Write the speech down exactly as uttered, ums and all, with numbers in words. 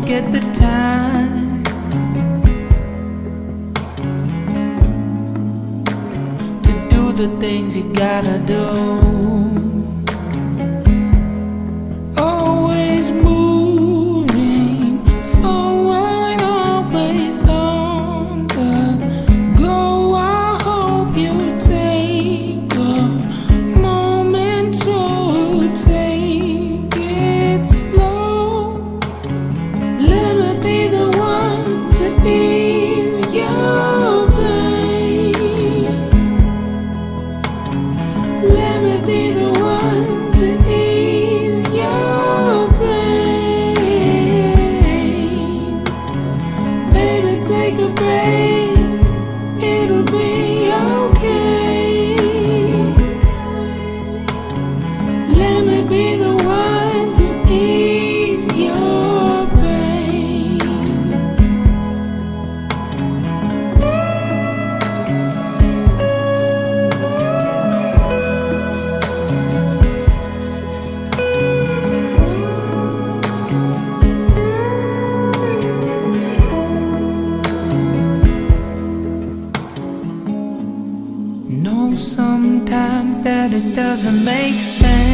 get the time to do the things you gotta do. Always moving forward, always on the go. I hope you take a moment to take it slow. Let me be the one to ease your pain. Let me be the one to ease your pain. Baby, take a break, it'll be okay. Let me be the one to ease your pain. Know sometimes that it doesn't make sense.